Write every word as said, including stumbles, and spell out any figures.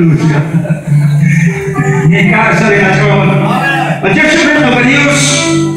Aleluya. Mi casa de la gloria. Ayer se ve lo que Dios